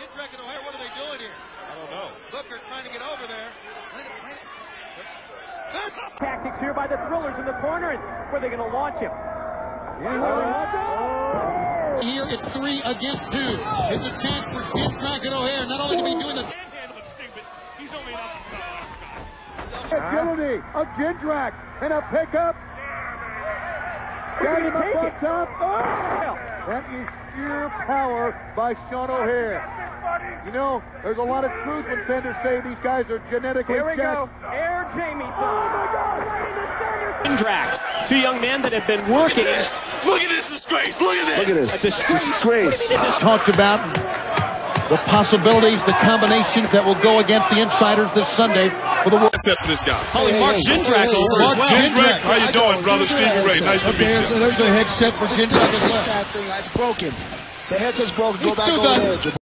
Jindrak and O'Hare, what are they doing here? I don't know. Booker trying to get over there. Tactics here by the Thrillers in the corner, and where are they going to launch him? Here it's 3 against 2. It's a chance for Jindrak and O'Hare not only to be doing the handle of Sting, but he's only an agility of Jindrak and a pickup. Got him up on top. Oh! That is sheer power by Sean O'Hare. You know, there's a lot of truth when tenders say these guys are genetically Here we go. Air Jamie. Oh my God! Jindrak, two young men that have been working. Look at this disgrace! Look at this! Look at this. Disgrace. Talked about the possibilities, the combinations that will go against the insiders this Sunday for the world. Set for this guy. Calling Mark Jindrak over as well. Jindrak, how you doing, brother? Stevie Ray, nice to meet you. There's a headset for Jindrak as well. It's broken. The headset's broken. Go back over there.